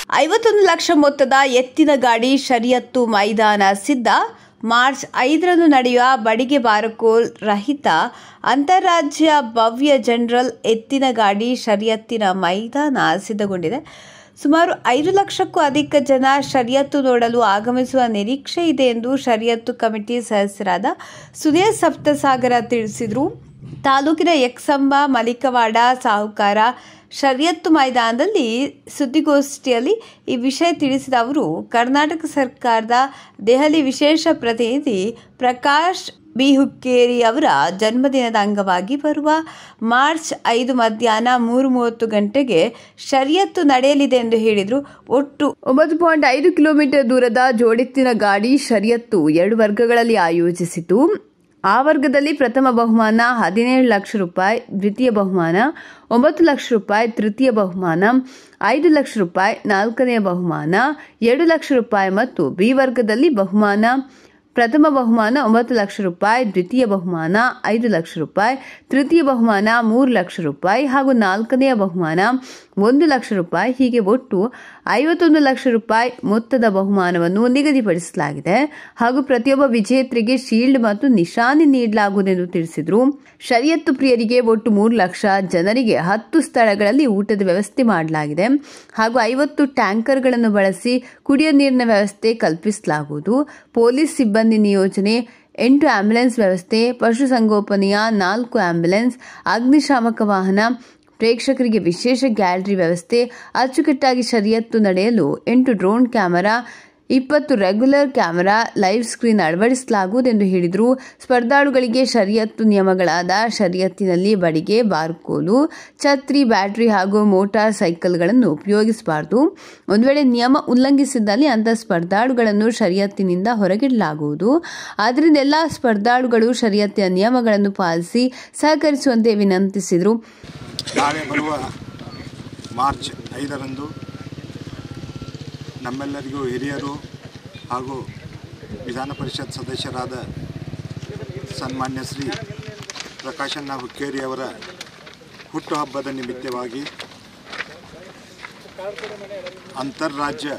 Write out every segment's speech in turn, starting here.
51 ಲಕ್ಷ ಮೊತ್ತದ ಎತ್ತಿನ ಗಾಡಿ ಷರಿಯತ್ತು ಮೈದಾನ ಸಿದ್ಧ. ಮಾರ್ಚ್ 5ರಂದು ನಡೆಯುವ ಬಡಿಗೆ ಬಾರಕೋಲ್ ರಹಿತ ಅಂತಾರಾಜ್ಯ ಭವ್ಯ ಜನರಲ್ ಎತ್ತಿನ ಗಾಡಿ ಷರಿಯತ್ತಿನ ಮೈದಾನ ಸಿದ್ಧಗೊಂಡಿದೆ. ಸುಮಾರು 5 ಲಕ್ಷಕ್ಕೂ ಅಧಿಕ ಜನ ಷರಿಯತ್ತು ನೋಡಲು ಆಗಮಿಸುವ ನಿರೀಕ್ಷೆ ಇದೆ ಎಂದು ಷರಿಯತ್ತು ಕಮಿಟಿ ಸದಸ್ಯರಾದ ಸುಧೀರ್ ಸಪ್ತಸಾಗರ ತಿಳಿಸಿದರು. ತಾಲೂಕಿನ ಯಕ್ಸಂಬ ಮಲಿಕವಾಡ ಸಾಹುಕಾರ ಷರಿಯತ್ತು ಮೈದಾನದಲ್ಲಿ ಸುದ್ದಿಗೋಷ್ಠಿಯಲ್ಲಿ ಈ ವಿಷಯ ತಿಳಿಸಿದ ಅವರು, ಕರ್ನಾಟಕ ಸರ್ಕಾರದ ದೆಹಲಿ ವಿಶೇಷ ಪ್ರತಿನಿಧಿ ಪ್ರಕಾಶ್ ಬಿ ಹುಕ್ಕೇರಿ ಅವರ ಜನ್ಮದಿನದ ಅಂಗವಾಗಿ ಬರುವ ಮಾರ್ಚ್ 5 ಮಧ್ಯಾಹ್ನ 3:30 ಗಂಟೆಗೆ ಷರಿಯತ್ತು ನಡೆಯಲಿದೆ ಎಂದು ಹೇಳಿದರು. ಒಟ್ಟು 9.5 ಕಿಲೋಮೀಟರ್ ದೂರದ ಜೋಡೆತ್ತಿನ ಗಾಡಿ ಷರಿಯತ್ತು 2 ವರ್ಗಗಳಲ್ಲಿ ಆಯೋಜಿಸಿತು. ಆ ವರ್ಗದಲ್ಲಿ ಪ್ರಥಮ ಬಹುಮಾನ 17 ಲಕ್ಷ ರೂಪಾಯಿ, ದ್ವಿತೀಯ ಬಹುಮಾನ 9 ಲಕ್ಷ ರೂಪಾಯಿ, ತೃತೀಯ ಬಹುಮಾನ 5 ಲಕ್ಷ ರೂಪಾಯಿ, ನಾಲ್ಕನೆಯ ಬಹುಮಾನ 2 ಲಕ್ಷ ರೂಪಾಯಿ ಮತ್ತು ಬಿ ವರ್ಗದಲ್ಲಿ ಬಹುಮಾನ ಪ್ರಥಮ ಬಹುಮಾನ 9 ಲಕ್ಷ ರೂಪಾಯಿ, ದ್ವಿತೀಯ ಬಹುಮಾನ 5 ಲಕ್ಷ ರೂಪಾಯಿ, ತೃತೀಯ ಬಹುಮಾನ 3 ಲಕ್ಷ ರೂಪಾಯಿ ಹಾಗೂ ನಾಲ್ಕನೆಯ ಬಹುಮಾನ 1 ಲಕ್ಷ ರೂಪಾಯಿ, ಹೀಗೆ ಒಟ್ಟು 51 ಲಕ್ಷ ರೂಪಾಯಿ ಮೊತ್ತದ ಬಹುಮಾನವನ್ನು ನಿಗದಿಪಡಿಸಲಾಗಿದೆ ಹಾಗೂ ಪ್ರತಿಯೊಬ್ಬ ವಿಜೇತರಿಗೆ ಶೀಲ್ಡ್ ಮತ್ತು ನಿಶಾನೆ ನೀಡಲಾಗುವುದೆಂದು ತಿಳಿಸಿದರು. ಷರಿಯತ್ತು ಪ್ರಿಯರಿಗೆ ಒಟ್ಟು 3 ಲಕ್ಷ ಜನರಿಗೆ 10 ಸ್ಥಳಗಳಲ್ಲಿ ಊಟದ ವ್ಯವಸ್ಥೆ ಮಾಡಲಾಗಿದೆ ಹಾಗೂ 50 ಟ್ಯಾಂಕರ್ಗಳನ್ನು ಬಳಸಿ ಕುಡಿಯುವ ನೀರಿನ ವ್ಯವಸ್ಥೆ ಕಲ್ಪಿಸಲಾಗುವುದು. ಪೊಲೀಸ್ ಸಿಬ್ಬಂದಿ ನಿಯೋಜನೆ, 8 ಆಂಬ್ಯುಲೆನ್ಸ್ ವ್ಯವಸ್ಥೆ, ಪಶುಸಂಗೋಪನೆಯ 4 ಆಂಬ್ಯುಲೆನ್ಸ್, ಅಗ್ನಿಶಾಮಕ ವಾಹನ, ಪ್ರೇಕ್ಷಕರಿಗೆ ವಿಶೇಷ ಗ್ಯಾಲರಿ ವ್ಯವಸ್ಥೆ, ಅಚ್ಚುಕಟ್ಟಾಗಿ ಷರಿಯತ್ತು ನಡೆಯಲು 8 drone camera, 20 regular camera, live screen ಅಳವಡಿಸಲಾಗುವುದೆಂದು ಹೇಳಿದರು. ಸ್ಪರ್ಧಾಳುಗಳಿಗೆ ಷರಿಯತ್ತು ನಿಯಮಗಳಾದ ಷರಿಯತ್ತಿನಲ್ಲಿ ಬಡಿಗೆ, ಬಾರ್ಕೋಲು, ಛತ್ರಿ, ಬ್ಯಾಟರಿ ಹಾಗೂ ಮೋಟಾರ್ ಸೈಕಲ್ಗಳನ್ನು ಉಪಯೋಗಿಸಬಾರದು. ಒಂದು ವೇಳೆ ನಿಯಮ ಉಲ್ಲಂಘಿಸಿದಲ್ಲಿ ಅಂತಹ ಸ್ಪರ್ಧಾಳುಗಳನ್ನು ಷರಿಯತ್ತಿನಿಂದ ಹೊರಗಿಡಲಾಗುವುದು. ಆದ್ದರಿಂದ ಎಲ್ಲ ಸ್ಪರ್ಧಾಳುಗಳು ಷರಿಯತ್ತಿನ ನಿಯಮಗಳನ್ನು ಪಾಲಿಸಿ ಸಹಕರಿಸುವಂತೆ ವಿನಂತಿಸಿದರು. ನಾಳೆ ಬರುವ ಮಾರ್ಚ್ 5ರಂದು ನಮ್ಮೆಲ್ಲರಿಗೂ ಹಿರಿಯರು ಹಾಗೂ ವಿಧಾನ ಪರಿಷತ್ ಸದಸ್ಯರಾದ ಸನ್ಮಾನ್ಯ ಶ್ರೀ ಪ್ರಕಾಶಣ್ಣ ಹುಕ್ಕೇರಿ ಅವರ ಹುಟ್ಟುಹಬ್ಬದ ನಿಮಿತ್ತವಾಗಿ ಅಂತಾರಾಜ್ಯ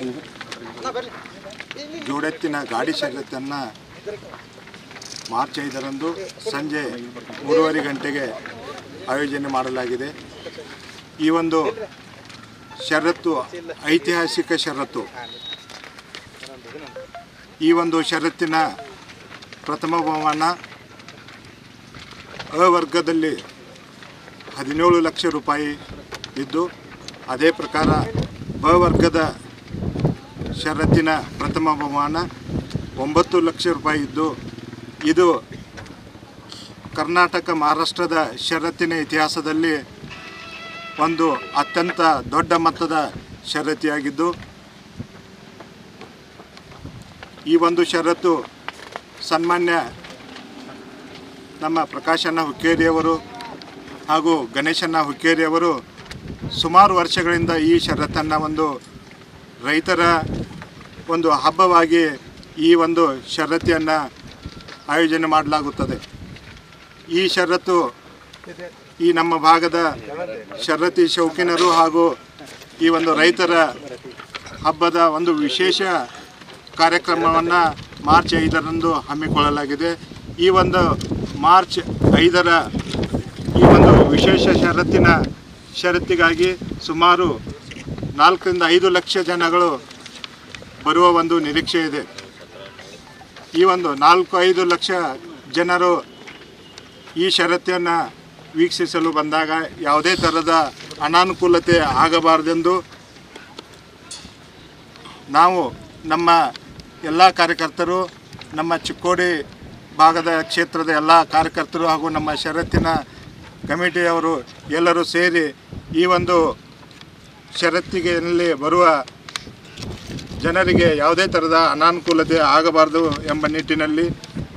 ಜೋಡೆತ್ತಿನ ಗಾಡಿ ಷರಿಯತ್ತನ್ನು ಮಾರ್ಚ್ 5ರಂದು ಸಂಜೆ 3:30 ಗಂಟೆಗೆ ಆಯೋಜನೆ ಮಾಡಲಾಗಿದೆ. ಈ ಒಂದು ಷರತ್ತು ಐತಿಹಾಸಿಕ ಷರತ್ತು. ಈ ಒಂದು ಷರತ್ತಿನ ಪ್ರಥಮ ಬಹುಮಾನ ಅ ವರ್ಗದಲ್ಲಿ 17 ಲಕ್ಷ ರೂಪಾಯಿ ಇದ್ದು, ಅದೇ ಪ್ರಕಾರ ಬ ವರ್ಗದ ಷರತ್ತಿನ ಪ್ರಥಮ ಬಹುಮಾನ 9 ಲಕ್ಷ ರೂಪಾಯಿ ಇದ್ದು, ಇದು ಕರ್ನಾಟಕ ಮಹಾರಾಷ್ಟ್ರದ ಷರತ್ತಿನ ಇತಿಹಾಸದಲ್ಲಿ ಒಂದು ಅತ್ಯಂತ ದೊಡ್ಡ ಮೊತ್ತದ ಷರತ್ತಿಯಾಗಿದ್ದು, ಈ ಒಂದು ಷರತ್ತು ಸನ್ಮಾನ್ಯ ನಮ್ಮ ಪ್ರಕಾಶಣ್ಣ ಹುಕ್ಕೇರಿಯವರು ಹಾಗೂ ಗಣೇಶಣ್ಣ ಹುಕ್ಕೇರಿಯವರು ಸುಮಾರು ವರ್ಷಗಳಿಂದ ಈ ಷರತ್ತನ್ನು ಒಂದು ರೈತರ ಒಂದು ಹಬ್ಬವಾಗಿ ಈ ಒಂದು ಷರತ್ತಿಯನ್ನು ಆಯೋಜನೆ ಮಾಡಲಾಗುತ್ತದೆ. ಈ ಷರತ್ತು ಈ ನಮ್ಮ ಭಾಗದ ಷರತಿ ಶೌಕಿನರು ಹಾಗೂ ಈ ಒಂದು ರೈತರ ಹಬ್ಬದ ಒಂದು ವಿಶೇಷ ಕಾರ್ಯಕ್ರಮವನ್ನು ಮಾರ್ಚ್ 5ರಂದು ಹಮ್ಮಿಕೊಳ್ಳಲಾಗಿದೆ. ಈ ಒಂದು ಮಾರ್ಚ್ 5ರ ಈ ಒಂದು ವಿಶೇಷ ಷರತ್ತಿಗಾಗಿ ಸುಮಾರು 4ರಿಂದ 5 ಲಕ್ಷ ಜನಗಳು ಬರುವ ಒಂದು ನಿರೀಕ್ಷೆ ಇದೆ. ಈ ಒಂದು 4-5 ಲಕ್ಷ ಜನರು ಈ ಷರತ್ತನ್ನು ವೀಕ್ಷಿಸಲು ಬಂದಾಗ ಯಾವುದೇ ಥರದ ಅನಾನುಕೂಲತೆ ಆಗಬಾರದೆಂದು ನಾವು ನಮ್ಮ ಎಲ್ಲ ಕಾರ್ಯಕರ್ತರು, ನಮ್ಮ ಚಿಕ್ಕೋಡಿ ಭಾಗದ ಕ್ಷೇತ್ರದ ಎಲ್ಲ ಕಾರ್ಯಕರ್ತರು ಹಾಗೂ ನಮ್ಮ ಷರತ್ತಿನ ಕಮಿಟಿಯವರು ಎಲ್ಲರೂ ಸೇರಿ ಈ ಒಂದು ಷರತ್ತಿನಲ್ಲಿ ಬರುವ ಜನರಿಗೆ ಯಾವುದೇ ಥರದ ಅನಾನುಕೂಲತೆ ಆಗಬಾರದು ಎಂಬ ನಿಟ್ಟಿನಲ್ಲಿ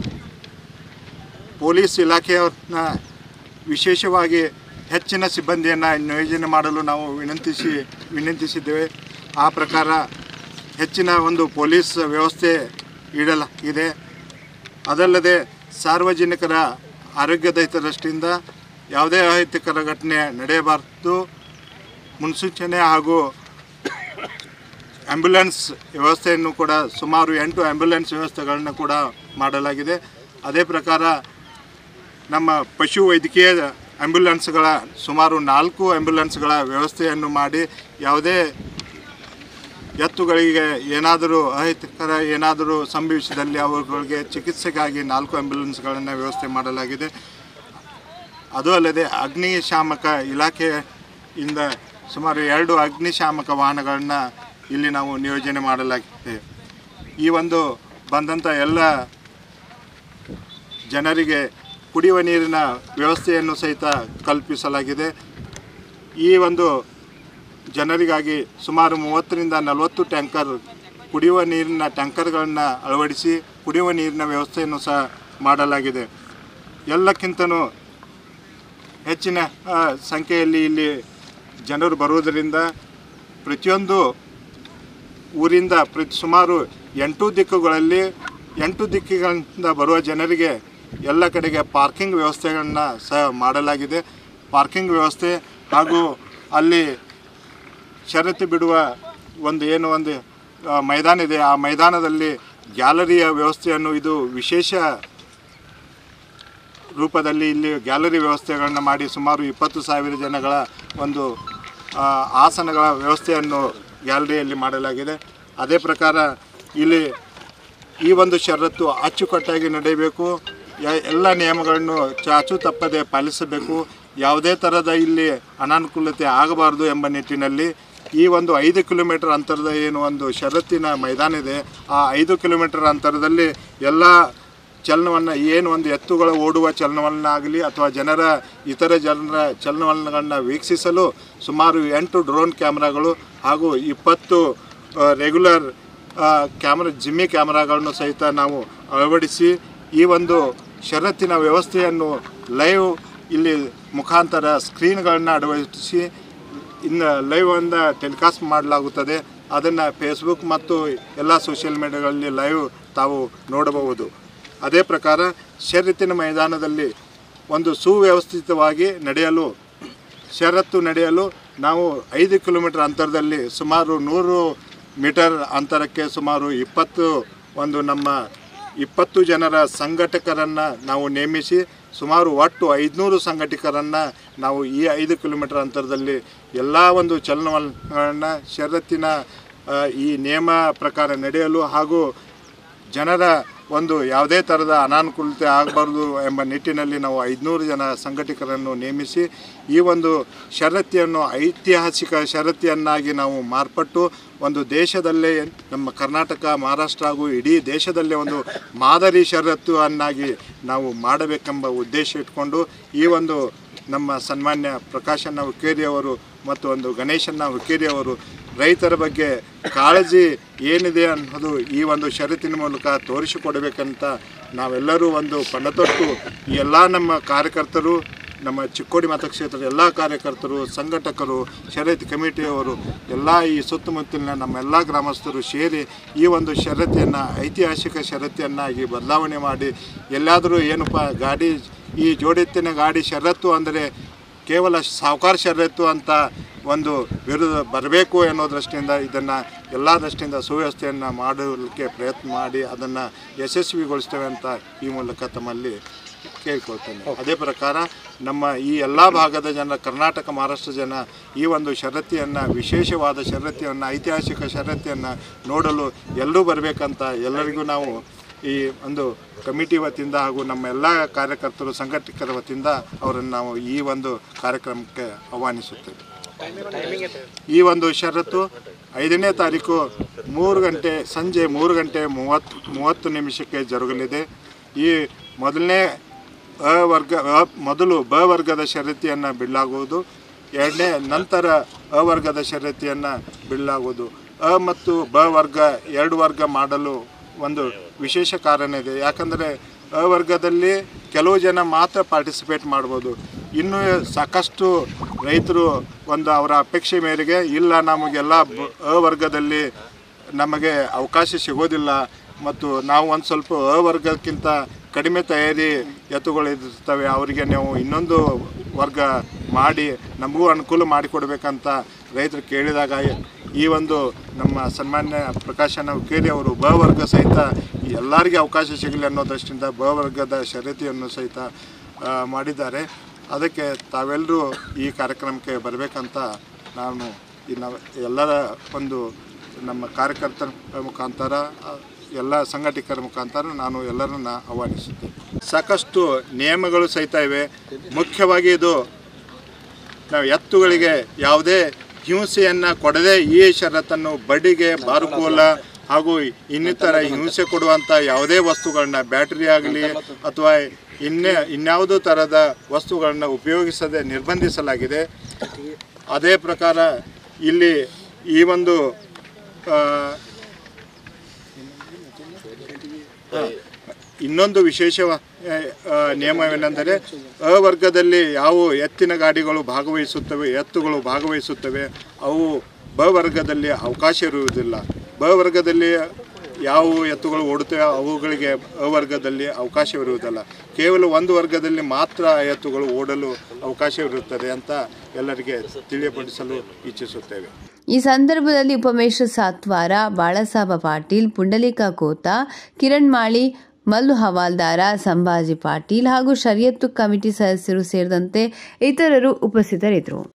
ಪೊಲೀಸ್ ಇಲಾಖೆಯವ್ರನ್ನ ವಿಶೇಷವಾಗಿ ಹೆಚ್ಚಿನ ಸಿಬ್ಬಂದಿಯನ್ನು ನಿಯೋಜನೆ ಮಾಡಲು ನಾವು ವಿನಂತಿಸಿದ್ದೇವೆ. ಆ ಪ್ರಕಾರ ಹೆಚ್ಚಿನ ಒಂದು ಪೊಲೀಸ್ ವ್ಯವಸ್ಥೆ ಇಡಲಾಗಿದೆ. ಅದಲ್ಲದೆ ಸಾರ್ವಜನಿಕರ ಆರೋಗ್ಯದ ಹಿತದೃಷ್ಟಿಯಿಂದ ಯಾವುದೇ ಅಹಿತಕರ ಘಟನೆ ನಡೆಯಬಾರದು. ಮುನ್ಸೂಚನೆ ಹಾಗೂ ಆ್ಯಂಬ್ಯುಲೆನ್ಸ್ ವ್ಯವಸ್ಥೆಯನ್ನು ಕೂಡ ಸುಮಾರು 8 ಆ್ಯಂಬ್ಯುಲೆನ್ಸ್ ವ್ಯವಸ್ಥೆಗಳನ್ನು ಕೂಡ ಮಾಡಲಾಗಿದೆ. ಅದೇ ಪ್ರಕಾರ ನಮ್ಮ ಪಶು ವೈದ್ಯಕೀಯ ಆ್ಯಂಬ್ಯುಲೆನ್ಸ್ಗಳ ಸುಮಾರು 4 ಆ್ಯಂಬ್ಯುಲೆನ್ಸ್ಗಳ ವ್ಯವಸ್ಥೆಯನ್ನು ಮಾಡಿ ಯಾವುದೇ ಎತ್ತುಗಳಿಗೆ ಏನಾದರೂ ಅಹಿತಕರ ಏನಾದರೂ ಸಂಭವಿಸಿದಲ್ಲಿ ಅವುಗಳಿಗೆ ಚಿಕಿತ್ಸೆಗಾಗಿ 4 ಆ್ಯಂಬ್ಯುಲೆನ್ಸ್ಗಳನ್ನು ವ್ಯವಸ್ಥೆ ಮಾಡಲಾಗಿದೆ. ಅದು ಅಲ್ಲದೆ ಅಗ್ನಿಶಾಮಕ ಇಲಾಖೆಯಿಂದ ಸುಮಾರು 2 ಅಗ್ನಿಶಾಮಕ ವಾಹನಗಳನ್ನು ಇಲ್ಲಿ ನಾವು ನಿಯೋಜನೆ ಮಾಡಲಾಗಿದೆ. ಈ ಒಂದು ಬಂದಂಥ ಎಲ್ಲ ಜನರಿಗೆ ಕುಡಿಯುವ ನೀರಿನ ವ್ಯವಸ್ಥೆಯನ್ನು ಸಹಿತ ಕಲ್ಪಿಸಲಾಗಿದೆ. ಈ ಒಂದು ಜನರಿಗಾಗಿ ಸುಮಾರು 30ರಿಂದ 40 ಟ್ಯಾಂಕರ್ ಕುಡಿಯುವ ನೀರಿನ ಟ್ಯಾಂಕರ್ಗಳನ್ನು ಅಳವಡಿಸಿ ಕುಡಿಯುವ ನೀರಿನ ವ್ಯವಸ್ಥೆಯನ್ನು ಸಹ ಮಾಡಲಾಗಿದೆ. ಎಲ್ಲಕ್ಕಿಂತಲೂ ಹೆಚ್ಚಿನ ಸಂಖ್ಯೆಯಲ್ಲಿ ಇಲ್ಲಿ ಜನರು ಬರುವುದರಿಂದ ಪ್ರತಿಯೊಂದು ಊರಿಂದ ಸುಮಾರು 8 ದಿಕ್ಕುಗಳಲ್ಲಿ 8 ದಿಕ್ಕಿಗಳಿಂದ ಬರುವ ಜನರಿಗೆ ಎಲ್ಲ ಕಡೆಗೆ ಪಾರ್ಕಿಂಗ್ ವ್ಯವಸ್ಥೆಗಳನ್ನು ಸಹ ಮಾಡಲಾಗಿದೆ. ಪಾರ್ಕಿಂಗ್ ವ್ಯವಸ್ಥೆ ಹಾಗೂ ಅಲ್ಲಿ ಷರತ್ತು ಬಿಡುವ ಒಂದು ಮೈದಾನ ಇದೆ. ಆ ಮೈದಾನದಲ್ಲಿ ಗ್ಯಾಲರಿಯ ವ್ಯವಸ್ಥೆಯನ್ನು ಇದು ವಿಶೇಷ ರೂಪದಲ್ಲಿ ಇಲ್ಲಿ ಗ್ಯಾಲರಿ ವ್ಯವಸ್ಥೆಗಳನ್ನು ಮಾಡಿ ಸುಮಾರು 20,000 ಜನಗಳ ಒಂದು ಆಸನಗಳ ವ್ಯವಸ್ಥೆಯನ್ನು ಗ್ಯಾಲರಿಯಲ್ಲಿ ಮಾಡಲಾಗಿದೆ. ಅದೇ ಪ್ರಕಾರ ಇಲ್ಲಿ ಈ ಒಂದು ಷರತ್ತು ಅಚ್ಚುಕಟ್ಟಾಗಿ ನಡೆಯಬೇಕು. ಎಲ್ಲ ನಿಯಮಗಳನ್ನು ಚಾಚು ತಪ್ಪದೆ ಪಾಲಿಸಬೇಕು. ಯಾವುದೇ ಥರದ ಇಲ್ಲಿ ಅನಾನುಕೂಲತೆ ಆಗಬಾರ್ದು ಎಂಬ ನಿಟ್ಟಿನಲ್ಲಿ ಈ ಒಂದು 5 ಕಿಲೋಮೀಟರ್ ಅಂತರದ ಏನು ಒಂದು ಷರತ್ತಿನ ಮೈದಾನ ಇದೆ, ಆ 5 ಕಿಲೋಮೀಟರ್ ಅಂತರದಲ್ಲಿ ಎಲ್ಲ ಚಲನವನ್ನು ಏನು ಒಂದು ಎತ್ತುಗಳ ಓಡುವ ಚಲನವನ್ನಾಗಲಿ ಅಥವಾ ಇತರ ಜನರ ಚಲನವಲನಗಳನ್ನು ವೀಕ್ಷಿಸಲು ಸುಮಾರು 8 ಡ್ರೋನ್ ಕ್ಯಾಮ್ರಾಗಳು ಹಾಗೂ 20 ರೆಗ್ಯುಲರ್ ಜಿಮ್ಮಿ ಕ್ಯಾಮ್ರಾಗಳನ್ನು ಸಹಿತ ನಾವು ಅಳವಡಿಸಿ ಈ ಒಂದು ಷರತ್ತಿನ ವ್ಯವಸ್ಥೆಯನ್ನು ಲೈವ್ ಇಲ್ಲಿ ಮುಖಾಂತರ ಸ್ಕ್ರೀನ್ಗಳನ್ನು ಅಳವಡಿಸಿ ಲೈವ್ ಟೆಲಿಕಾಸ್ಟ್ ಮಾಡಲಾಗುತ್ತದೆ. ಅದನ್ನು ಫೇಸ್ಬುಕ್ ಮತ್ತು ಎಲ್ಲ ಸೋಷಿಯಲ್ ಮೀಡಿಯಾಗಳಲ್ಲಿ ಲೈವ್ ತಾವು ನೋಡಬಹುದು. ಅದೇ ಪ್ರಕಾರ ಷರತ್ತಿನ ಮೈದಾನದಲ್ಲಿ ಒಂದು ಸುವ್ಯವಸ್ಥಿತವಾಗಿ ಷರತ್ತು ನಡೆಯಲು ನಾವು 5 ಕಿಲೋಮೀಟರ್ ಅಂತರದಲ್ಲಿ ಸುಮಾರು 100 ಮೀಟರ್ ಅಂತರಕ್ಕೆ ಸುಮಾರು 20 ಜನರ ಸಂಘಟಕರನ್ನು ನಾವು ನೇಮಿಸಿ ಸುಮಾರು ಒಟ್ಟು 500 ಸಂಘಟಕರನ್ನು ನಾವು ಈ 5 ಕಿಲೋಮೀಟರ್ ಅಂತರದಲ್ಲಿ ಎಲ್ಲ ಒಂದು ಚಲನವಲನಗಳನ್ನು ಷರತ್ತಿನ ಈ ನಿಯಮ ಪ್ರಕಾರ ನಡೆಯಲು ಹಾಗೂ ಜನರ ಒಂದು ಯಾವುದೇ ಥರದ ಅನಾನುಕೂಲತೆ ಆಗಬಾರ್ದು ಎಂಬ ನಿಟ್ಟಿನಲ್ಲಿ ನಾವು 500 ಜನ ಸಂಘಟಕರನ್ನು ನೇಮಿಸಿ ಈ ಒಂದು ಷರತ್ತಿಯನ್ನು ಐತಿಹಾಸಿಕ ಷರತ್ತಿಯನ್ನಾಗಿ ನಾವು ಮಾರ್ಪಟ್ಟು ಒಂದು ದೇಶದಲ್ಲೇ ನಮ್ಮ ಕರ್ನಾಟಕ, ಮಹಾರಾಷ್ಟ್ರ ಹಾಗೂ ಇಡೀ ದೇಶದಲ್ಲೇ ಒಂದು ಮಾದರಿ ಷರತ್ತು ಅನ್ನಾಗಿ ನಾವು ಮಾಡಬೇಕೆಂಬ ಉದ್ದೇಶ ಇಟ್ಕೊಂಡು ಈ ಒಂದು ನಮ್ಮ ಸನ್ಮಾನ್ಯ ಪ್ರಕಾಶಣ್ಣ ಹುಕ್ಕೇರಿಯವರು ಮತ್ತು ಒಂದು ಗಣೇಶಣ್ಣ ಹುಕ್ಕೇರಿಯವರು ರೈತರ ಬಗ್ಗೆ ಕಾಳಜಿ ಏನಿದೆ ಅನ್ನೋದು ಈ ಒಂದು ಷರತ್ತಿನ ಮೂಲಕ ತೋರಿಸಿಕೊಡಬೇಕಂತ ನಾವೆಲ್ಲರೂ ಒಂದು ಪಣತೊಟ್ಟು ಈ ಎಲ್ಲ ನಮ್ಮ ಕಾರ್ಯಕರ್ತರು, ನಮ್ಮ ಚಿಕ್ಕೋಡಿ ಮತಕ್ಷೇತ್ರದ ಎಲ್ಲ ಕಾರ್ಯಕರ್ತರು, ಸಂಘಟಕರು, ಷರತ್ತು ಕಮಿಟಿಯವರು ಎಲ್ಲ ಈ ಸುತ್ತಮುತ್ತಲಿನ ನಮ್ಮೆಲ್ಲ ಗ್ರಾಮಸ್ಥರು ಸೇರಿ ಈ ಒಂದು ಷರತ್ತಿಯನ್ನು ಐತಿಹಾಸಿಕ ಷರತ್ತಿಯನ್ನಾಗಿ ಬದಲಾವಣೆ ಮಾಡಿ ಎಲ್ಲಾದರೂ ಗಾಡಿ ಈ ಜೋಡೆತ್ತಿನ ಗಾಡಿ ಷರತ್ತು ಅಂದರೆ ಕೇವಲ ಸಾವುಕಾರ ಷರತ್ತು ಅಂತ ಒಂದು ವಿರುದ್ಧ ಬರಬೇಕು ಅನ್ನೋ ದೃಷ್ಟಿಯಿಂದ ಇದನ್ನು ಎಲ್ಲ ದೃಷ್ಟಿಯಿಂದ ಸುವ್ಯವಸ್ಥೆಯನ್ನು ಮಾಡಲಿಕ್ಕೆ ಪ್ರಯತ್ನ ಮಾಡಿ ಅದನ್ನು ಯಶಸ್ವಿಗೊಳಿಸ್ತೇವೆ ಅಂತ ಈ ಮೂಲಕ ತಮ್ಮಲ್ಲಿ ಕೇಳ್ಕೊಳ್ತೇನೆ. ಅದೇ ಪ್ರಕಾರ ನಮ್ಮ ಈ ಎಲ್ಲ ಭಾಗದ ಜನ, ಕರ್ನಾಟಕ, ಮಹಾರಾಷ್ಟ್ರ ಜನ ಈ ಒಂದು ಷರತ್ತಿಯನ್ನು, ವಿಶೇಷವಾದ ಷರತ್ತಿಯನ್ನು, ಐತಿಹಾಸಿಕ ಷರತ್ತಿಯನ್ನು ನೋಡಲು ಎಲ್ಲರೂ ಬರಬೇಕಂತ ಎಲ್ಲರಿಗೂ ನಾವು ಈ ಒಂದು ಕಮಿಟಿ ವತಿಯಿಂದ ಹಾಗೂ ನಮ್ಮ ಎಲ್ಲ ಕಾರ್ಯಕರ್ತರು, ಸಂಘಟಕರ ವತಿಯಿಂದ ಅವರನ್ನು ನಾವು ಈ ಒಂದು ಕಾರ್ಯಕ್ರಮಕ್ಕೆ ಆಹ್ವಾನಿಸುತ್ತೇವೆ. ಈ ಒಂದು ಷರತ್ತು 5ನೇ ತಾರೀಕು ಸಂಜೆ 3 ಗಂಟೆ 30 ನಿಮಿಷಕ್ಕೆ ಜರುಗಲಿದೆ. ಈ ಮೊದಲು ಬ ವರ್ಗದ ಷರತ್ತಿಯನ್ನು ಬಿಡಲಾಗುವುದು. ನಂತರ ಅ ವರ್ಗದ ಷರತ್ತಿಯನ್ನು ಬಿಡಲಾಗುವುದು. ಅ ಮತ್ತು ಬ ವರ್ಗ 2 ವರ್ಗ ಮಾಡಲು ಒಂದು ವಿಶೇಷ ಕಾರಣ ಇದೆ. ಯಾಕಂದರೆ ಅ ವರ್ಗದಲ್ಲಿ ಕೆಲವು ಜನ ಮಾತ್ರ ಪಾರ್ಟಿಸಿಪೇಟ್ ಮಾಡ್ಬೋದು. ಇನ್ನೂ ಸಾಕಷ್ಟು ರೈತರು ಅವರ ಅಪೇಕ್ಷೆ ಮೇರೆಗೆ ಇಲ್ಲ, ನಮಗೆಲ್ಲ ಅ ವರ್ಗದಲ್ಲಿ ನಮಗೆ ಅವಕಾಶ ಸಿಗೋದಿಲ್ಲ ಮತ್ತು ನಾವು ಒಂದು ಸ್ವಲ್ಪ ಅ ವರ್ಗಕ್ಕಿಂತ ಕಡಿಮೆ ತಯಾರಿ ಎತ್ತುಗಳಿರ್ತವೆ, ಅವರಿಗೆ ನಾವು ಇನ್ನೊಂದು ವರ್ಗ ಮಾಡಿ ನಮಗೂ ಅನುಕೂಲ ಮಾಡಿಕೊಡ್ಬೇಕಂತ ರೈತರು ಕೇಳಿದಾಗ ಈ ಒಂದು ನಮ್ಮ ಸನ್ಮಾನ್ಯ ಪ್ರಕಾಶನ ಹುಕ್ಕೇರಿ ಅವರು ಬ ವರ್ಗ ಸಹಿತ ಎಲ್ಲರಿಗೆ ಅವಕಾಶ ಸಿಗಲಿ ಅನ್ನೋ ದೃಷ್ಟಿಯಿಂದ ಬ ವರ್ಗದ ಷರತ್ತಿಯನ್ನು ಸಹಿತ ಮಾಡಿದ್ದಾರೆ. ಅದಕ್ಕೆ ತಾವೆಲ್ಲರೂ ಈ ಕಾರ್ಯಕ್ರಮಕ್ಕೆ ಬರಬೇಕಂತ ನಾನು ಎಲ್ಲರ ಒಂದು ನಮ್ಮ ಕಾರ್ಯಕರ್ತರ ಮುಖಾಂತರ ಎಲ್ಲ ಸಂಘಟಕರ ಮುಖಾಂತರ ನಾನು ಎಲ್ಲರನ್ನ ಆಹ್ವಾನಿಸುತ್ತೇನೆ. ಸಾಕಷ್ಟು ನಿಯಮಗಳು ಸಹಿತ ಇವೆ. ಮುಖ್ಯವಾಗಿ ಇದು ನಾವು ಎತ್ತುಗಳಿಗೆ ಯಾವುದೇ ಹಿಂಸೆಯನ್ನು ಕೊಡದೆ ಈ ಷರತ್ತನ್ನು ಬಡಿಗೆ, ಬಾರುಕೋಲ ಹಾಗೂ ಇನ್ನಿತರ ಹಿಂಸೆ ಕೊಡುವಂಥ ಯಾವುದೇ ವಸ್ತುಗಳನ್ನ, ಬ್ಯಾಟ್ರಿ ಆಗಲಿ ಅಥವಾ ಇನ್ಯಾವುದೋ ಥರದ ವಸ್ತುಗಳನ್ನು ಉಪಯೋಗಿಸದೆ ನಿರ್ಬಂಧಿಸಲಾಗಿದೆ. ಅದೇ ಪ್ರಕಾರ ಇಲ್ಲಿ ಈ ಒಂದು ಇನ್ನೊಂದು ವಿಶೇಷ ನಿಯಮವೇನೆಂದರೆ ಅ-ವರ್ಗದಲ್ಲಿ ಯಾವ ಎತ್ತಿನ ಗಾಡಿಗಳು ಭಾಗವಹಿಸುತ್ತವೆ, ಎತ್ತುಗಳು ಭಾಗವಹಿಸುತ್ತವೆ, ಅವು ಬ ವರ್ಗದಲ್ಲಿ ಅವಕಾಶ ಇರುವುದಿಲ್ಲ. ಬ ವರ್ಗದಲ್ಲಿ ಯಾವ ಎತ್ತುಗಳು ಓಡುತ್ತವೆ ಅವುಗಳಿಗೆ ಅ-ವರ್ಗದಲ್ಲಿ ಅವಕಾಶವಿರುವುದಿಲ್ಲ. ಕೇವಲ ಒಂದು ವರ್ಗದಲ್ಲಿ ಮಾತ್ರ ಎತ್ತುಗಳು ಓಡಲು ಅವಕಾಶವಿರುತ್ತದೆ ಅಂತ ಎಲ್ಲರಿಗೆ ತಿಳಿಯಪಡಿಸಲು ಇಚ್ಛಿಸುತ್ತೇವೆ. ಈ ಸಂದರ್ಭದಲ್ಲಿ ಉಪಮೇಶ ಸಾತ್ವಾರ, ಬಾಳಸಾಬ ಪಾಟೀಲ್, ಪುಂಡಲಿಕ ಕೋತ, ಕಿರಣ್ ಮಾಳಿ, ಮಲ್ಲು ಹವಾಲ್ದಾರ, ಸಂಭಾಜಿ ಪಾಟೀಲ್ ಹಾಗೂ ಷರಿಯತ್ತು ಕಮಿಟಿ ಸದಸ್ಯರು ಸೇರಿದಂತೆ ಇತರರು ಉಪಸ್ಥಿತರಿದ್ದರು.